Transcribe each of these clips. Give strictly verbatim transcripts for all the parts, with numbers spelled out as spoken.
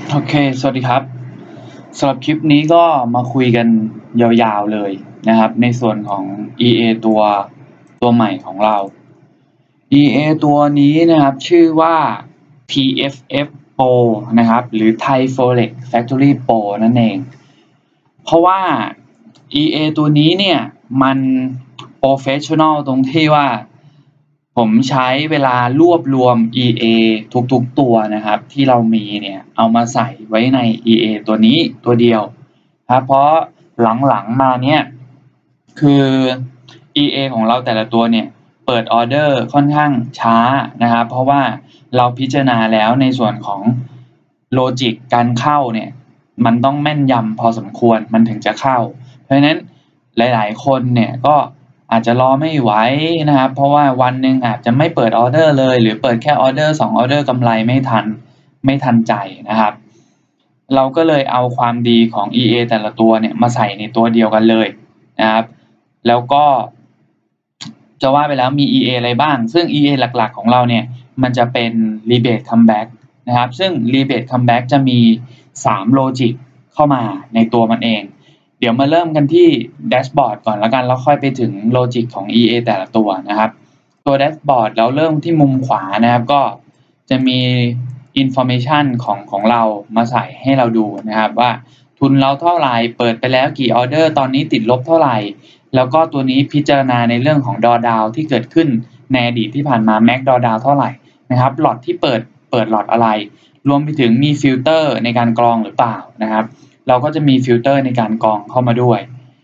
โอเค สวัสดีครับสำหรับคลิปนี้ก็มาคุยกันยาวๆเลยนะครับในส่วนของ อี เอ ตัวตัวใหม่ของเรา อี เอ ตัวนี้นะครับชื่อว่า ที เอฟ เอฟ Pro นะครับหรือ Thai Forex Factory Pro นั่นเองเพราะว่า อี เอ ตัวนี้เนี่ยมัน Professional ตรงที่ว่าผมใช้เวลารวบรวม อี เอ ทุกๆตัวนะครับที่เรามีเนี่ยเอามาใส่ไว้ใน อี เอ ตัวนี้ตัวเดียวครับเพราะหลังๆมาเนี่ยคือ อี เอ ของเราแต่ละตัวเนี่ยเปิดออเดอร์ค่อนข้างช้านะครับเพราะว่าเราพิจารณาแล้วในส่วนของโลจิกการเข้าเนี่ยมันต้องแม่นยำพอสมควรมันถึงจะเข้าเพราะฉะนั้นหลายๆคนเนี่ยก็อาจจะรอไม่ไหวนะครับเพราะว่าวันหนึ่งอาจจะไม่เปิดออเดอร์เลยหรือเปิดแค่ออเดอร์สองออเดอร์กำไรไม่ทันไม่ทันใจนะครับเราก็เลยเอาความดีของ อี เอ แต่ละตัวเนี่ยมาใส่ในตัวเดียวกันเลยนะครับแล้วก็จะว่าไปแล้วมี อี เอ อะไรบ้างซึ่ง อี เอ หลักๆของเราเนี่ยมันจะเป็น Rebate Comeback นะครับซึ่ง Rebate Comeback จะมีสามโลจิกเข้ามาในตัวมันเองเดี๋ยวมาเริ่มกันที่แดชบอร์ดก่อนแล้วกันแล้วค่อยไปถึงโลจิกของ อี เอ แต่ละตัวนะครับตัวแดชบอร์ดเราเริ่มที่มุมขวานะครับก็จะมี information ของของเรามาใส่ให้เราดูนะครับว่าทุนเราเท่าไหร่เปิดไปแล้วกี่ออเดอร์ตอนนี้ติดลบเท่าไหร่แล้วก็ตัวนี้พิจารณาในเรื่องของดอดาวที่เกิดขึ้นในอดีตที่ผ่านมาแม็กดอดาวเท่าไหร่นะครับหลอดที่เปิดเปิดหลอดอะไรรวมไปถึงมีฟิลเตอร์ในการกรองหรือเปล่านะครับเราก็จะมีฟิลเตอร์ในการกรองเข้ามาด้วย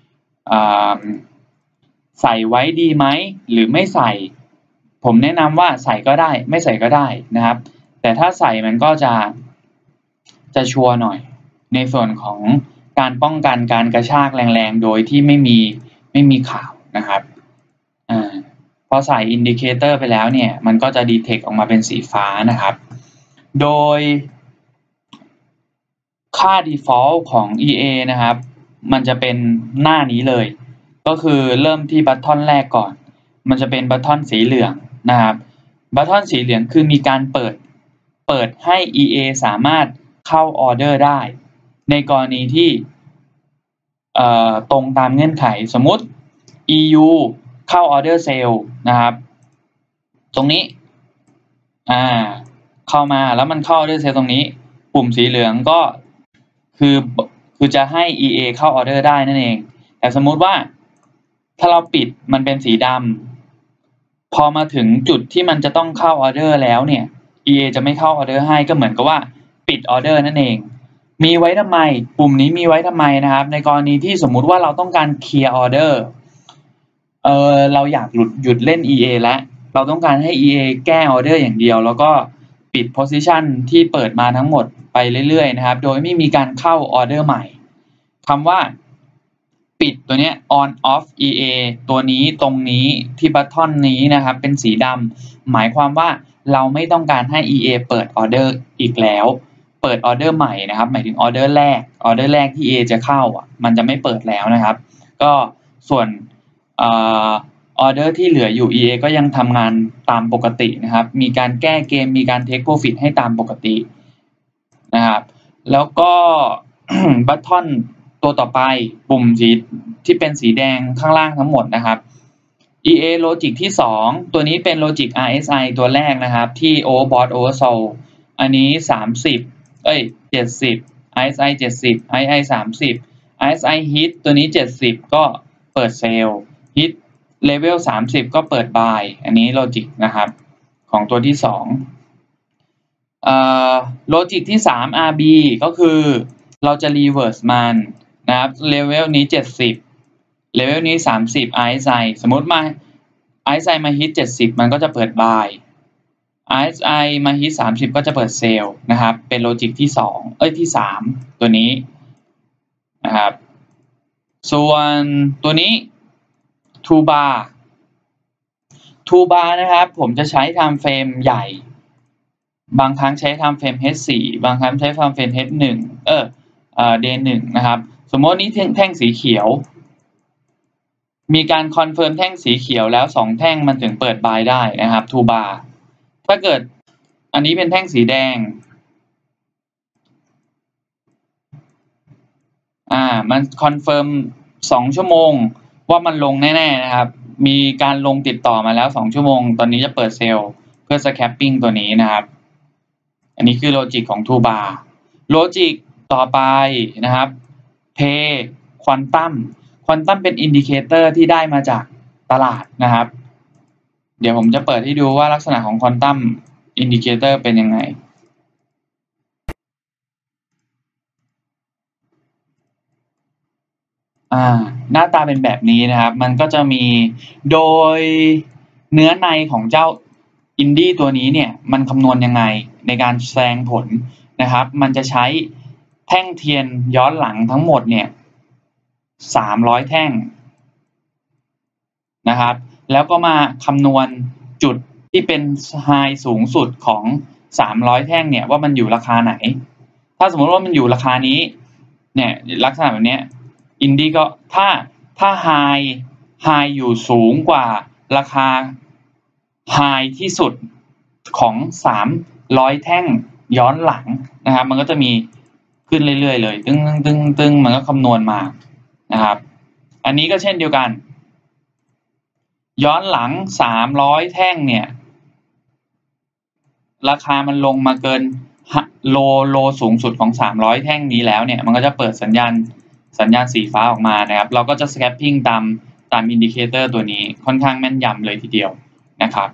ใส่ไว้ดีไหมหรือไม่ใส่ผมแนะนำว่าใส่ก็ได้ไม่ใส่ก็ได้นะครับแต่ถ้าใส่มันก็จะจะชัวร์หน่อยในส่วนของการป้องกันการกระชากแรงๆโดยที่ไม่มีไม่มีข่าวนะครับอ่าพอใส่อินดิเคเตอร์ไปแล้วเนี่ยมันก็จะดีเทคออกมาเป็นสีฟ้านะครับโดยค่า default ของ อี เอ นะครับมันจะเป็นหน้านี้เลยก็คือเริ่มที่บัตทอนแรกก่อนมันจะเป็นบัตทอนสีเหลืองนะครับบัตทอนสีเหลืองคือมีการเปิดเปิดให้ อี เอ สามารถเข้าออเดอร์ได้ในกรณีที่ตรงตามเงื่อนไขสมมุติ อี ยู เข้าออเดอร์เซลล์นะครับตรงนี้อ่าเข้ามาแล้วมันเข้าออเดอร์เซลล์ตรงนี้ปุ่มสีเหลืองก็คือคือจะให้ อี เอ เข้าออเดอร์ได้นั่นเองแต่สมมุติว่าถ้าเราปิดมันเป็นสีดำพอมาถึงจุดที่มันจะต้องเข้าออเดอร์แล้วเนี่ย อี เอ จะไม่เข้าออเดอร์ให้ก็เหมือนกับว่าปิดออเดอร์นั่นเองมีไว้ทำไมปุ่มนี้มีไว้ทำไมนะครับในกรณีที่สมมุติว่าเราต้องการเคลียร์ออเดอร์เออเราอยากหยุดหยุดเล่น อี เอ แล้วเราต้องการให้ อี เอ แก้ออเดอร์อย่างเดียวแล้วก็ปิด position ที่เปิดมาทั้งหมดไปเรื่อยๆนะครับโดยไม่มีการเข้าออเดอร์ใหม่คำว่าปิดตัวนี้ on off อี เอ ตัวนี้ตรงนี้ที่บัตทอนนี้นะครับเป็นสีดำหมายความว่าเราไม่ต้องการให้ อี เอ เปิดออเดอร์อีกแล้วเปิดออเดอร์ใหม่นะครับหมายถึงออเดอร์แรกออเดอร์แรกที่ อี เอ จะเข้าอ่ะมันจะไม่เปิดแล้วนะครับก็ส่วนออเดอร์ที่เหลืออยู่ อี เอ ก็ยังทำงานตามปกตินะครับมีการแก้เกมมีการ take profit ให้ตามปกตินะครับแล้วก็ บัตทอนตัวต่อไปปุ่มสีที่เป็นสีแดงข้างล่างทั้งหมดนะครับ อี เอ Logic ที่สองตัวนี้เป็น Logic อาร์ เอส ไอ ตัวแรกนะครับที่ Overbought Oversold อันนี้สามสิบเอ้ยเจ็ดสิบ อาร์ เอส ไอ เจ็ดสิบ อาร์ เอส ไอ สามสิบ อาร์ เอส ไอ Hit ตัวนี้เจ็ดสิบก็เปิดเซลล์ Hit Level สามสิบก็เปิด Buy อันนี้ Logic นะครับของตัวที่สองเอ่อ Logic ที่สาม อาร์ บี ก็คือเราจะ Reverse มันนะครับ Level นี้เจ็ดสิบเลเวลนี้สามสิบ อาร์ เอส ไอ สมมติมา อาร์ เอส ไอ มาฮิตเจ็ดสิบมันก็จะเปิด buy อาร์ เอส ไอ มาฮิตสามสิบก็จะเปิด sell นะครับเป็นโลจิกที่สองเอ้ยที่สามตัวนี้นะครับส่วนตัวนี้ two bar two bar นะครับผมจะใช้ time frame ใหญ่บางครั้งใช้ time frame เอช สี่ บางครั้งใช้ time frame เอช หนึ่ง เออเอ่อ day หนึ่งนะครับสมมตินี้แท่งสีเขียวมีการคอนเฟิร์มแท่งสีเขียวแล้วสองแท่งมันถึงเปิด buy ได้นะครับ two bar ถ้าเกิดอันนี้เป็นแท่งสีแดงอ่ามันคอนเฟิร์มสองชั่วโมงว่ามันลงแน่ๆนะครับมีการลงติดต่อมาแล้วสองชั่วโมงตอนนี้จะเปิดเซลล์เพื่อสแคปปิ้งตัวนี้นะครับอันนี้คือโลจิกของ ทู บาร์ โลจิกต่อไปนะครับ Pay Quantum Quantum เป็นอินดิเคเตอร์ที่ได้มาจากตลาดนะครับเดี๋ยวผมจะเปิดให้ดูว่าลักษณะของ Quantum Indicator เป็นยังไงอ่าหน้าตาเป็นแบบนี้นะครับมันก็จะมีโดยเนื้อในของเจ้าอินดี้ตัวนี้เนี่ยมันคำนวณยังไงในการแสดงผลนะครับมันจะใช้แท่งเทียนย้อนหลังทั้งหมดเนี่ยสามร้อยแท่งนะครับแล้วก็มาคำนวณจุดที่เป็นไฮสูงสุดของสามร้อยแท่งเนี่ยว่ามันอยู่ราคาไหนถ้าสมมติว่ามันอยู่ราคานี้เนี่ยลักษณะแบบนี้อินดี้ก็ถ้าถ้าไฮไฮอยู่สูงกว่าราคาไฮที่สุดของสามร้อยแท่งย้อนหลังนะครับมันก็จะมีขึ้นเรื่อยๆเลยตึ้งตึ้งตึ้งมันก็คำนวณมานะครับอันนี้ก็เช่นเดียวกันย้อนหลังสามร้อยแท่งเนี่ยราคามันลงมาเกินโลโลสูงสุดของสามร้อยแท่งนี้แล้วเนี่ยมันก็จะเปิดสัญญาณสัญญาณสีฟ้าออกมานะครับเราก็จะสแคปปิ้งตามตามอินดิเคเตอร์ตัวนี้ค่อนข้างแม่นยำเลยทีเดียวนะครับ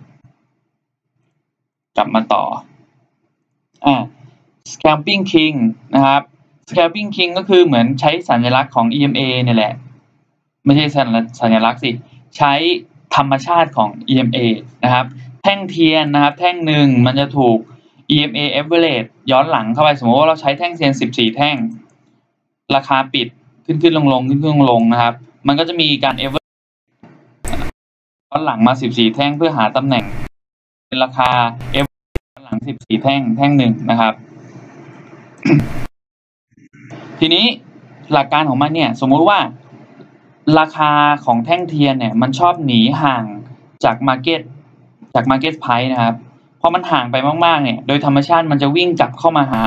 กลับมาต่ออ่า Scalping King นะครับ Scalping King ก็คือเหมือนใช้สัญลักษณ์ของ อี เอ็ม เอ เนี่ยแหละไม่ใช่สัญลักษณ์สิใช้ธรรมชาติของ อี เอ็ม เอ นะครับแท่งเทียนนะครับแท่งหนึ่งมันจะถูก อี เอ็ม เอ average ย้อนหลังเข้าไปสมมติว่าเราใช้แท่งเทียนสิบสี่แท่งราคาปิดขึ้นขึ้นลงลงขึ้นขึ้นลงลงนะครับมันก็จะมีการ average ย้อนหลังมาสิบสี่แท่งเพื่อหาตำแหน่งเป็นราคา average ย้อนหลังสิบสี่แท่งแท่งหนึ่งนะครับ ทีนี้หลักการของมันเนี่ยสมมุติว่าราคาของแท่งเทียนเนี่ยมันชอบหนีห่างจาก Market จาก Market Price นะครับพอมันห่างไปมากๆเนี่ยโดยธรรมชาติมันจะวิ่งกลับเข้ามาหา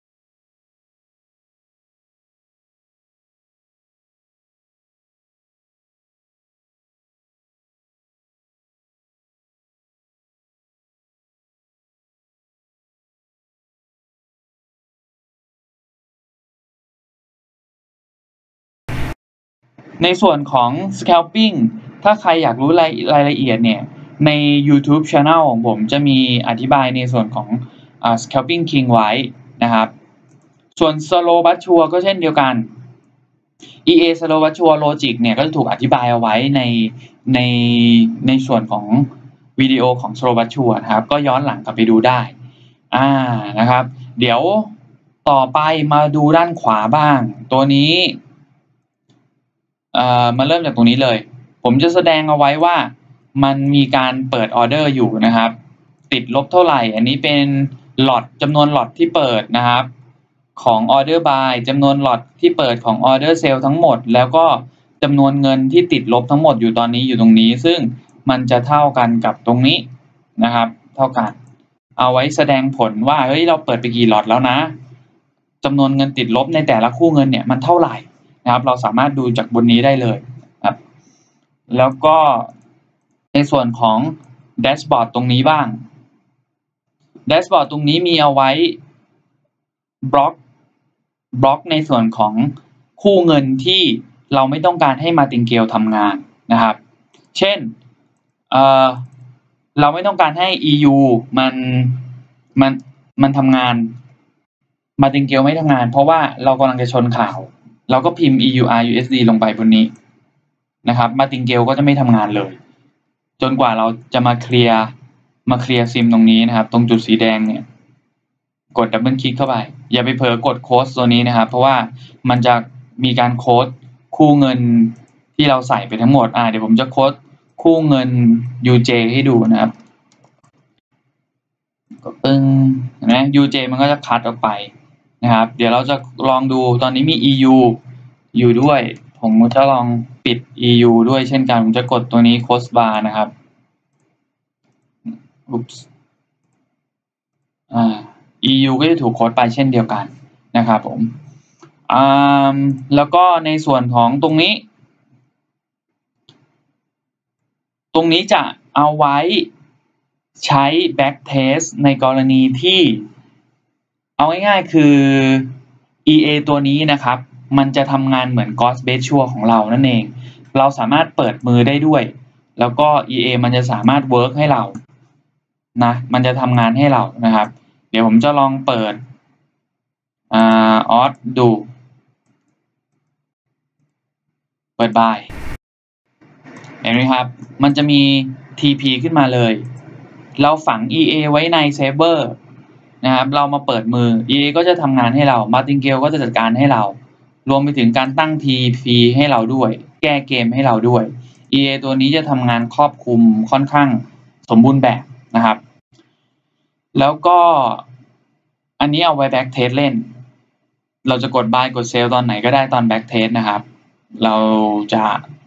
ในส่วนของ Scalping ถ้าใครอยากรู้รายรายละเอียดเนี่ยใน YouTube Channel ของผมจะมีอธิบายในส่วนของอ่า Scalping King ไว้นะครับส่วน Slow but Sure ก็เช่นเดียวกัน อี เอ Slow but Sure Logic เนี่ยก็จะถูกอธิบายเอาไว้ในในในส่วนของวิดีโอของ Slow but Sure นะครับก็ย้อนหลังกลับไปดูได้อ่านะครับเดี๋ยวต่อไปมาดูด้านขวาบ้างตัวนี้เอ่อมาเริ่มจากตรงนี้เลยผมจะแสดงเอาไว้ว่ามันมีการเปิดออเดอร์อยู่นะครับติดลบเท่าไหร่อันนี้เป็นล็อตจำนวนล็อตที่เปิดนะครับของ Order Buy จำนวนล็อตที่เปิดของ Order Sale ทั้งหมดแล้วก็จำนวนเงินที่ติดลบทั้งหมดอยู่ตอนนี้อยู่ตรงนี้ซึ่งมันจะเท่ากันกับตรงนี้นะครับเท่ากันเอาไว้แสดงผลว่าเฮ้ยเราเปิดไปกี่ล็อตแล้วนะจำนวนเงินติดลบในแต่ละคู่เงินเนี่ยมันเท่าไหร่นะครับเราสามารถดูจากบนนี้ได้เลยครับแล้วก็ในส่วนของแดชบอร์ดตรงนี้บ้างแดชบอร์ดตรงนี้มีเอาไว้บล็อกบล็อกในส่วนของคู่เงินที่เราไม่ต้องการให้ Martingale ทำงานนะครับเช่นเอ่อเราไม่ต้องการให้ อี ยู มันมันมันทำงาน Martingale ไม่ทำงานเพราะว่าเรากำลังจะชนข่าวเราก็พิมพ์ อี ยู อาร์ ยู เอส ดี ลงไปบนนี้นะครับ Martingale ก็จะไม่ทำงานเลยจนกว่าเราจะมาเคลียร์มาเคลียร์ซิมตรงนี้นะครับตรงจุดสีแดงเนี่ยกดดับเบิลคลิกเข้าไปอย่าไปเผลอกดโค้ดตัวนี้นะครับเพราะว่ามันจะมีการโค้ดคู่เงินที่เราใส่ไปทั้งหมดอ่าเดี๋ยวผมจะโค้ดคู่เงิน ยู เจ ให้ดูนะครับก็ปึ้งเห็นไหม ยู เจ มันก็จะคัดออกไปนะครับเดี๋ยวเราจะลองดูตอนนี้มี อี ยู อยู่ด้วยผมจะลองปิด อี ยู ด้วยเช่นกันผมจะกดตัวนี้ Close Bar นะครับอุ๊ปส์อ่า อี ยู ก็จะถูกโค้ดไปเช่นเดียวกันนะครับผมอ่าแล้วก็ในส่วนของตรงนี้ตรงนี้จะเอาไว้ใช้ back test ในกรณีที่เอาง่ายๆคือ อี เอ ตัวนี้นะครับมันจะทำงานเหมือน Ghost Base Sure ของเรานั่นเองเราสามารถเปิดมือได้ด้วยแล้วก็ อี เอ มันจะสามารถ work ให้เรานะมันจะทำงานให้เรานะครับเดี๋ยวผมจะลองเปิดอ่า auth ดูเปิด by เห็นไหมครับมันจะมี ที พี ขึ้นมาเลยเราฝัง อี เอ ไว้ใน Saver นะครับเรามาเปิดมือ อี เอ ก็จะทำงานให้เรา Martingale ก็จะจัดการให้เรารวมไปถึงการตั้ง ที พี ให้เราด้วยแก้เกมให้เราด้วย อี เอ ตัวนี้จะทำงานครอบคลุมค่อนข้างสมบูรณ์แบบนะครับแล้วก็อันนี้เอาไว้ back test เล่นเราจะกด buy กด sell ตอนไหนก็ได้ตอน back test นะครับเราจะ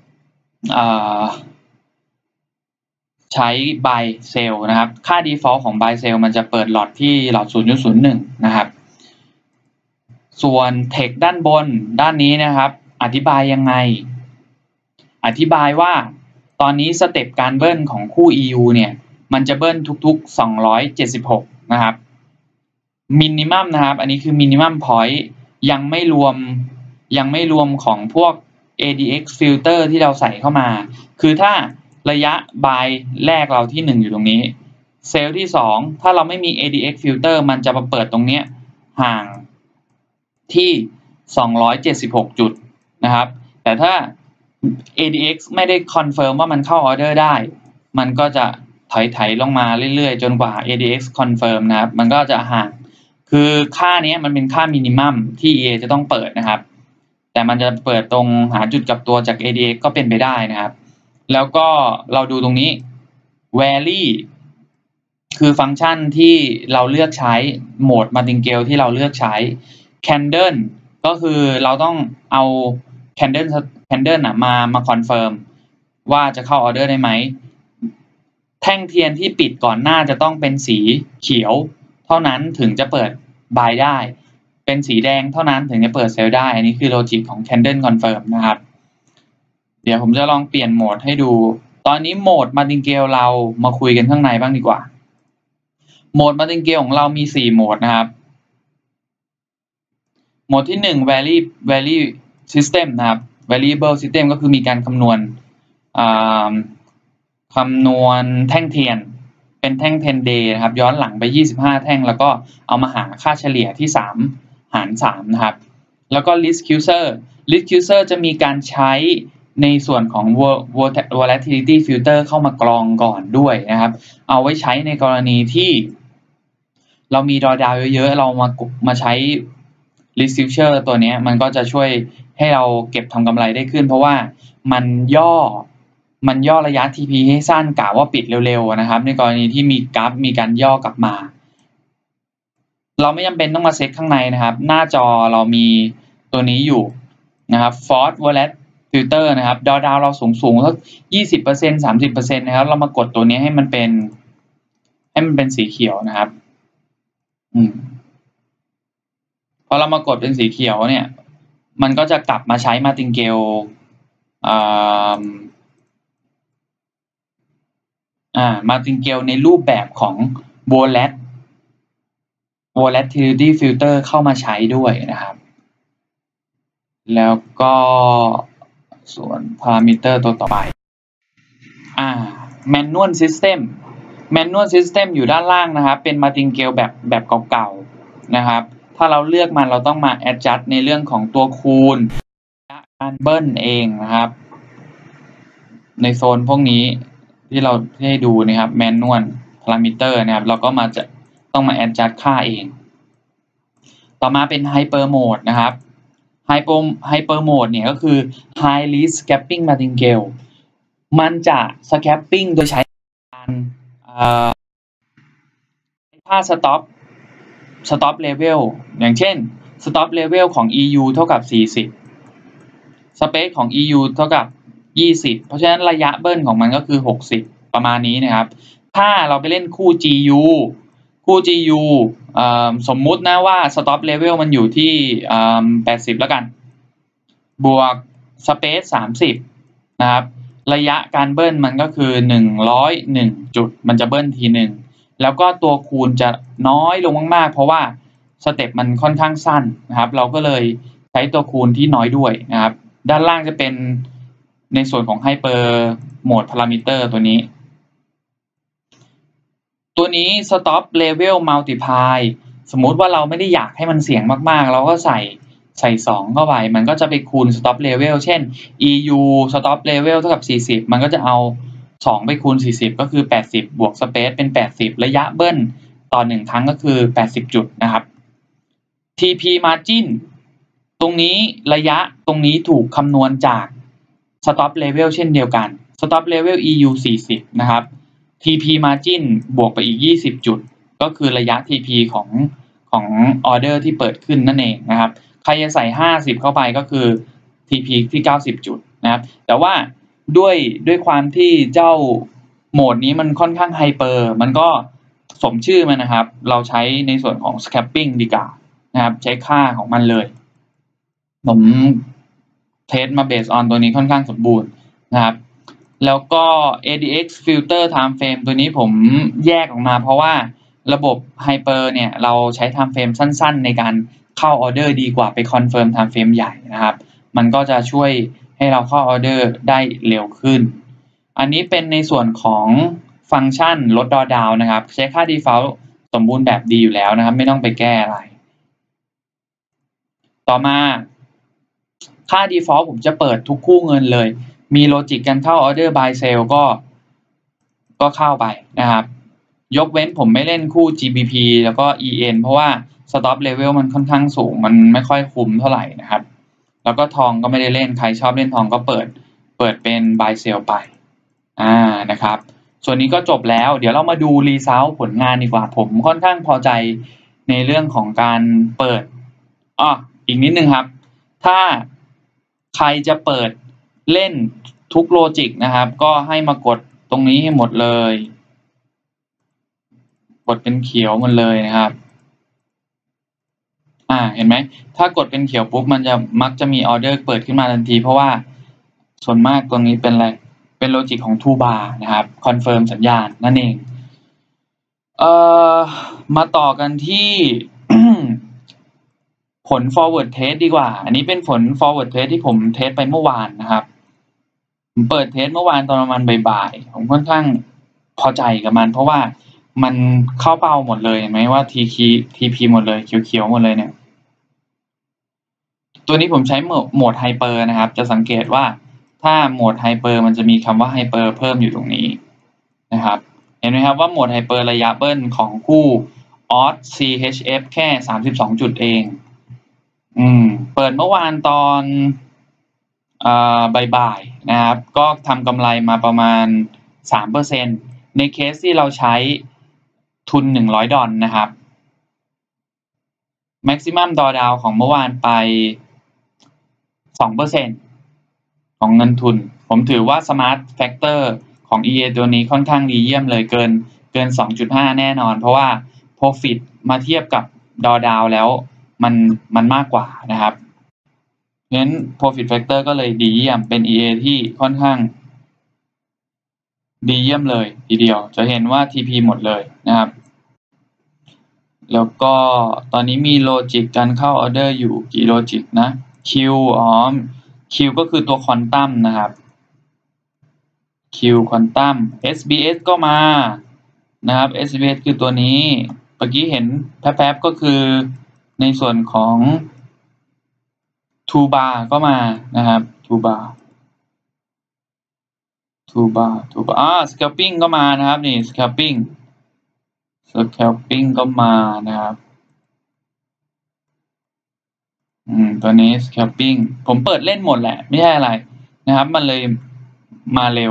ใช้ buy sell นะครับค่า default ของ buy sell มันจะเปิดหลอดที่หลอด ศูนย์จุดศูนย์หนึ่ง นะครับส่วน text ด้านบนด้านนี้นะครับอธิบายยังไงอธิบายว่าตอนนี้สเต็ปการเบิ้ลของคู่ อี ยู เนี่ยมันจะเบิ้ลทุกๆสองร้อยเจ็ดสิบหกนะครับมินิมัมนะครับอันนี้คือมินิมัมพอยต์ยังไม่รวมยังไม่รวมของพวก เอ ดี เอ็กซ์ filter ที่เราใส่เข้ามาคือถ้าระยะ buy แรกเราที่หนึ่งอยู่ตรงนี้เซลล์ที่สองถ้าเราไม่มี เอ ดี เอ็กซ์ filter มันจะมาเปิดตรงนี้ห่างที่สองร้อยเจ็ดสิบหกจุดนะครับแต่ถ้า เอ ดี เอ็กซ์ ไม่ได้คอนเฟิร์มว่ามันเข้าออเดอร์ได้มันก็จะถอยๆลงมาเรื่อยๆจนกว่า เอ ดี เอ็กซ์ คอนเฟิร์มนะครับมันก็จะห่างคือค่านี้มันเป็นค่ามินิมัมที่ อี เอ จะต้องเปิดนะครับแต่มันจะเปิดตรงหาจุดกลับตัวจาก เอ ดี เอ็กซ์ ก็เป็นไปได้นะครับแล้วก็เราดูตรงนี้ vary คือฟังก์ชันที่เราเลือกใช้โหมด Martingale ที่เราเลือกใช้ candle ก็คือเราต้องเอา candle candle นะมามาคอนเฟิร์มว่าจะเข้าออเดอร์ได้ไหมแท่งเทียนที่ปิดก่อนหน้าจะต้องเป็นสีเขียวเท่านั้นถึงจะเปิด buy ได้เป็นสีแดงเท่านั้นถึงจะเปิด sell ได้อันนี้คือโลจิกของ candle confirm นะครับเดี๋ยวผมจะลองเปลี่ยนโหมดให้ดูตอนนี้โหมด Martingale เรามาคุยกันข้างในบ้างดีกว่าโหมด Martingale ของเรามีสี่โหมดนะครับโหมดที่หนึ่ง vary vary system นะครับ variable system ก็คือมีการคำนวณคำนวณแท่งเทียนเป็นแท่ง ten day นะครับย้อนหลังไปยี่สิบห้าแท่งแล้วก็เอามาหาค่าเฉลี่ยที่สามหารสามนะครับแล้วก็ Risk-Cursor Risk-Cursor จะมีการใช้ในส่วนของ volatility filter เข้ามากรองก่อนด้วยนะครับเอาไว้ใช้ในกรณีที่เรามีดอดาวเยอะๆเรามามาใช้ Risk-Cursor ตัวนี้มันก็จะช่วยให้เราเก็บทำกำไรได้ขึ้นเพราะว่ามันย่อมันย่อระยะ ที พี ให้สั้นกะว่าปิดเร็วๆนะครับในกรณีที่มีกราฟมีการย่อกลับมาเราไม่จำเป็นต้องมาเซตข้างในนะครับหน้าจอเรามีตัวนี้อยู่นะครับ Force Wallet Filter นะครับดอดาวเราสูงสูงสัก ยี่สิบเปอร์เซ็นต์ สามสิบเปอร์เซ็นต์ นะครับเรามากดตัวนี้ให้มันเป็นให้มันเป็นสีเขียวนะครับอืมพอเรามากดเป็นสีเขียวเนี่ยมันก็จะกลับมาใช้ Martingale อ่าอ่า Martingale ในรูปแบบของ Wallet volatility filter เข้ามาใช้ด้วยนะครับแล้วก็ส่วน parameter ตัวต่อไปอ่า manual system manual system อยู่ด้านล่างนะครับเป็น Martingale แบบแบบเก่าๆนะครับถ้าเราเลือกมันเราต้องมา adjust ในเรื่องของตัวคูณการเบิ้ลเองนะครับในโซนพวกนี้ที่เราให้ดูนะครับ manual parameter นะครับเราก็มาจะต้องมา adjust ค่าเองต่อมาเป็น hyper mode นะครับ hyper hyper mode เนี่ยก็คือ high risk scapping martingale มันจะ scapping โดยใช้การค่า stop stop level อย่างเช่น stop level ของ อี ยู เท่ากับสี่สิบ space ของ อี ยู เท่ากับยี่สิบเพราะฉะนั้นระยะเบิ้ลของมันก็คือหกสิบประมาณนี้นะครับถ้าเราไปเล่นคู่ จี ยูคู่ จี ยู สมมุตินะว่า stop level มันอยู่ที่แปดสิบแล้วกันบวก space สามสิบนะครับระยะการเบิ้ลมันก็คือหนึ่งร้อยเอ็ดจุดมันจะเบิ้ลทีหนึ่งแล้วก็ตัวคูณจะน้อยลงมากๆเพราะว่าสเต็ปมันค่อนข้างสั้นนะครับเราก็เลยใช้ตัวคูณที่น้อยด้วยนะครับด้านล่างจะเป็นในส่วนของ Hyper Mode Parameter ตัวนี้ตัวนี้ Stop Level Multiply สมมุติว่าเราไม่ได้อยากให้มันเสี่ยงมากๆเราก็ใส่ใส่สองเข้าไปมันก็จะไปคูณ Stop Level เช่น อี ยู Stop Level เท่ากับสี่สิบมันก็จะเอาสองไปคูณสี่สิบก็คือแปดสิบบวก Space เป็นแปดสิบระยะเบิ้ลต่อหนึ่งครั้งก็คือแปดสิบจุดนะครับ ที พี Margin ตรงนี้ระยะตรงนี้ถูกคำนวณจาก Stop Level เช่นเดียวกัน Stop Level อี ยู สี่สิบนะครับ ที พี Margin บวกไปอีกยี่สิบจุดก็คือระยะ ที พี ของของออเดอร์ที่เปิดขึ้นนั่นเองนะครับใครจะใส่ห้าสิบเข้าไปก็คือ ที พี ที่เก้าสิบจุดนะครับแต่ว่าด้วยด้วยความที่เจ้าโหมดนี้มันค่อนข้างไฮเปอร์มันก็สมชื่อมันนะครับเราใช้ในส่วนของ Scaling ดีกว่านะครับใช้ค่าของมันเลยผมเทสมาเบสออนตัวนี้ค่อนข้างสมบูรณ์นะครับแล้วก็ เอ ดี เอ็กซ์ Filter Time Frame ตัวนี้ผมแยกออกมาเพราะว่าระบบ Hyper เนี่ยเราใช้ Time Frame สั้นๆในการเข้าออเดอร์ดีกว่าไป Confirm Time Frame ใหญ่นะครับมันก็จะช่วยให้เราเข้าออเดอร์ได้เร็วขึ้นอันนี้เป็นในส่วนของฟังก์ชันลดดอดาวนะครับใช้ค่า Default สมบูรณ์แบบดีอยู่แล้วนะครับไม่ต้องไปแก้อะไรต่อมาค่า Default ผมจะเปิดทุกคู่เงินเลยมีโลจิกการเข้าออเดอร์ Buy Sell ก็ก็เข้าไปนะครับยกเว้นผมไม่เล่นคู่ จี บี พี แล้วก็ อี เอ็น เพราะว่า Stop Level มันค่อนข้างสูงมันไม่ค่อยคุ้มเท่าไหร่นะครับแล้วก็ทองก็ไม่ได้เล่นใครชอบเล่นทองก็เปิดเปิดเป็น Buy Sell ไปอ่านะครับส่วนนี้ก็จบแล้วเดี๋ยวเรามาดู Result ผลงานดีกว่าผมค่อนข้างพอใจในเรื่องของการเปิดอ้ออีกนิดนึงครับถ้าใครจะเปิดเล่นทุกโลจิกนะครับก็ให้มากดตรงนี้ให้หมดเลยกดเป็นเขียวหมดเลยนะครับอ่าเห็นไหมถ้ากดเป็นเขียวปุ๊บมันจะมักจะมีออเดอร์เปิดขึ้นมาทันทีเพราะว่าส่วนมากตรงนี้เป็นอะไรเป็นโลจิกของทูบาร์นะครับคอนเฟิร์มสัญญาณนั่นเองเอ่อมาต่อกันที่ ผล forward test ดีกว่าอันนี้เป็นผล forward test ที่ผมเทสไปเมื่อวานนะครับผมเปิดเทสเมื่อวานตอนประมาณบ่ายๆผมค่อนข้างพอใจกับมันเพราะว่ามันเข้าเป้าหมดเลยเห็นไหมว่า ที พี ที พี หมดเลยเขียวๆหมดเลยเนี่ยตัวนี้ผมใช้โหมดไฮเปอร์นะครับจะสังเกตว่าถ้าโหมดไฮเปอร์มันจะมีคำว่าไฮเปอร์เพิ่มอยู่ตรงนี้นะครับเห็นไหมครับว่าโหมดไฮเปอร์ระยะเบิ้ลของคู่ ออส ซี เอช เอฟ แค่สามสิบสองจุดเองอืมเปิดเมื่อวานตอนอ่าบ่ายๆนะครับก็ทำกำไรมาประมาณ สามเปอร์เซ็นต์ ในเคสที่เราใช้ทุนหนึ่งร้อยดอลนะครับ maximum drawdown ของเมื่อวานไป สองเปอร์เซ็นต์ ของเงินทุนผมถือว่า smart factor ของ อี เอ ตัวนี้ค่อนข้างดีเยี่ยมเลยเกินเกิน สองจุดห้า แน่นอนเพราะว่า profit มาเทียบกับ drawdown แล้วมันมันมากกว่านะครับเพราะฉะนั้น profit factor ก็เลยดีเยี่ยมเป็น อี เอ ที่ค่อนข้างดีเยี่ยมเลยทีเดียวจะเห็นว่า ที พี หมดเลยนะครับแล้วก็ตอนนี้มีโลจิกการเข้าออเดอร์อยู่กี่โลจิกนะ Q อ๋อ Q ก็คือตัวควอนตัมนะครับ Q ควอนตัม เอส บี เอส ก็มานะครับ เอส บี เอส คือตัวนี้เมื่อกี้เห็นแป๊บๆก็คือในส่วนของทูบาร์ก็มานะครับทูบาร์ทูบาร์ทูบาร์อ่าสแคลปิ้งก็มานะครับนี่สแคลปิ้งสแคลปิ้งก็มานะครับอืมตัวนี้สแคลปิ้งผมเปิดเล่นหมดแหละไม่ใช่อะไรนะครับมันเลยมาเร็ว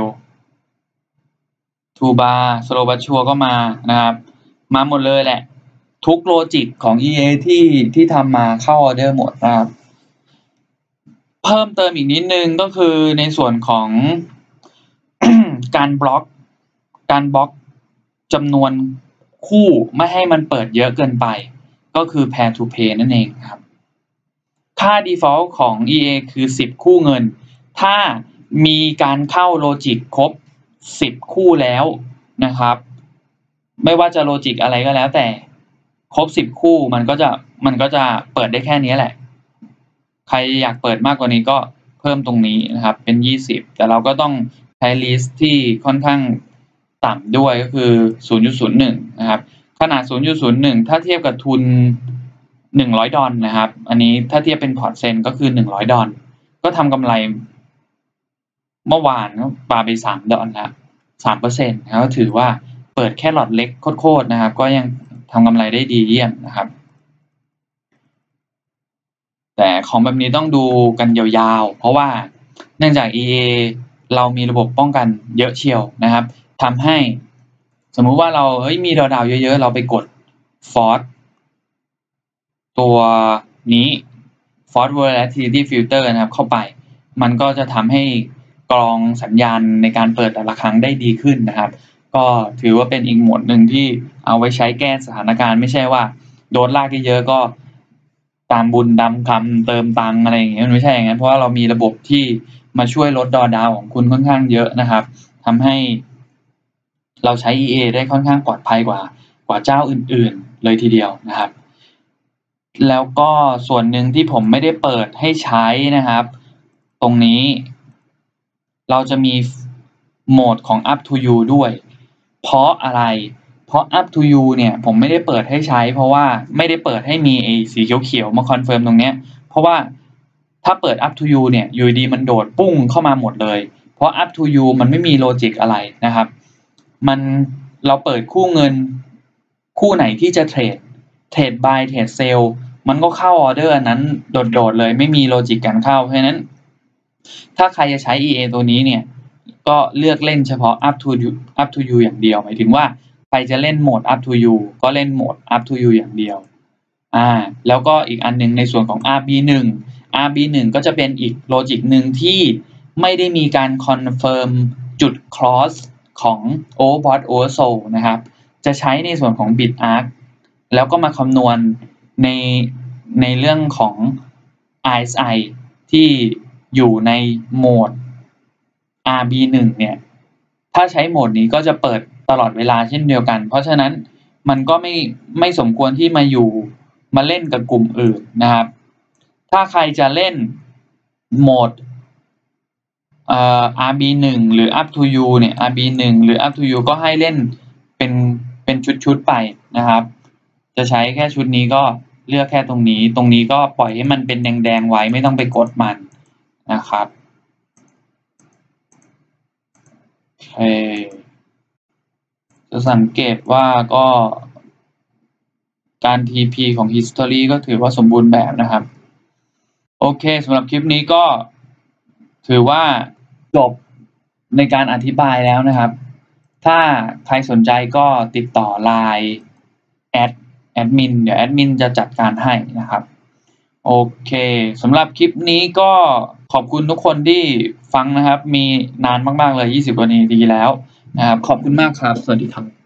ทูบาร์สโลบัชชัวก็มานะครับมาหมดเลยแหละทุกโลจิกของ อี เอ ที่ที่ทำมาเข้าออเดอร์หมดนะครับเพิ่มเติมอีกนิดนึงก็คือในส่วนของ การบล็อกการบล็อกจำนวนคู่ไม่ให้มันเปิดเยอะเกินไปก็คือ pair to pay นั่นเองครับค่า default ของ อี เอ คือสิบคู่เงินถ้ามีการเข้าโลจิกครบสิบคู่แล้วนะครับไม่ว่าจะโลจิกอะไรก็แล้วแต่ครบสิบคู่มันก็จะมันก็จะเปิดได้แค่นี้แหละใครอยากเปิดมากกว่านี้ก็เพิ่มตรงนี้นะครับเป็นยี่สิบแต่เราก็ต้องใช้ list ที่ค่อนข้างต่ำด้วยก็คือ ศูนย์จุดศูนย์หนึ่ง นะครับขนาด ศูนย์จุดศูนย์หนึ่ง ถ้าเทียบกับทุนหนึ่งร้อยดอลนะครับอันนี้ถ้าเทียบเป็นพอร์ตเซนก็คือหนึ่งร้อยดอลก็ทำกำไรเมื่อวานก็ปาไปสามดอลละ สามเปอร์เซ็นต์ นะครับก็ถือว่าเปิดแค่หลอดเล็กโคตรๆนะครับก็ยังทำกำไรได้ดีเยี่ยมนะครับแต่ของแบบนี้ต้องดูกันยาวๆเพราะว่าเนื่องจาก อี เอ เรามีระบบป้องกันเยอะเชียวนะครับทำให้สมมุติว่าเราเฮ้ยมีดาวดาวเยอะๆเราไปกด Force ตัวนี้ Force Volatility Filter นะครับเข้าไปมันก็จะทำให้กรองสัญญาณในการเปิดแต่ละครั้งได้ดีขึ้นนะครับก็ถือว่าเป็นอีกโหมดหนึ่งที่เอาไว้ใช้แก้สถานการณ์ไม่ใช่ว่าโดนลากเยอะๆก็ตามบุญดำคำเติมตังอะไรอย่างเงี้ยมันไม่ใช่อย่างนั้นเพราะว่าเรามีระบบที่มาช่วยลดดอดาวของคุณค่อนข้างเยอะนะครับทำให้เราใช้ อี เอ ได้ค่อนข้างปลอดภัยกว่ากว่าเจ้าอื่นๆเลยทีเดียวนะครับแล้วก็ส่วนหนึ่งที่ผมไม่ได้เปิดให้ใช้นะครับตรงนี้เราจะมีโหมดของ up to you ด้วยเพราะอะไรเพราะ up to you เนี่ยผมไม่ได้เปิดให้ใช้เพราะว่าไม่ได้เปิดให้มีไอ้สีเขียวๆมาคอนเฟิร์มตรงเนี้ยเพราะว่าถ้าเปิด up to you เนี่ยอยู่ดีมันโดดปุ้งเข้ามาหมดเลยเพราะ up to you มันไม่มีโลจิกอะไรนะครับมันเราเปิดคู่เงินคู่ไหนที่จะเทรดเทรด buy เทรด sell มันก็เข้าออเดอร์นั้นโดดๆเลยไม่มีโลจิกการเข้าเพราะฉะนั้นถ้าใครจะใช้ อี เอ ตัวนี้เนี่ยก็เลือกเล่นเฉพาะ up to you up to you อย่างเดียวหมายถึงว่าใครจะเล่นโหมด up to you ก็เล่นโหมด up to you อย่างเดียวอ่าแล้วก็อีกอันนึงในส่วนของ อาร์ บี หนึ่ง อาร์ บี หนึ่ง ก็จะเป็นอีกโลจิกหนึ่งที่ไม่ได้มีการคอนเฟิร์มจุด cross ของ overbought oversold นะครับจะใช้ในส่วนของ bid arc แล้วก็มาคำนวณในในเรื่องของ อาร์ เอส ไอ ที่อยู่ในโหมด อาร์ บี หนึ่ง เนี่ยถ้าใช้โหมดนี้ก็จะเปิดตลอดเวลาเช่นเดียวกันเพราะฉะนั้นมันก็ไม่ไม่สมควรที่มาอยู่มาเล่นกับกลุ่มอื่นนะครับถ้าใครจะเล่นโหมดเอ่อ อาร์ บี หนึ่ง หรือ up to you เนี่ย อาร์ บี หนึ่ง หรือ up to you ก็ให้เล่นเป็นเป็นชุดๆไปนะครับจะใช้แค่ชุดนี้ก็เลือกแค่ตรงนี้ตรงนี้ก็ปล่อยให้มันเป็นแดงๆไว้ไม่ต้องไปกดมันนะครับโอเคจะสังเกตว่าก็การ ที พี ของ history ก็ถือว่าสมบูรณ์แบบนะครับโอเคสำหรับคลิปนี้ก็ถือว่าจบในการอธิบายแล้วนะครับถ้าใครสนใจก็ติดต่อ ไลน์ แอดแอดมินเดี๋ยวแอดมินจะจัดการให้นะครับโอเคสำหรับคลิปนี้ก็ขอบคุณทุกคนที่ฟังนะครับมีนานมากๆเลยยี่สิบกว่านาทีแล้วนะครับขอบคุณมากครับสวัสดีครับ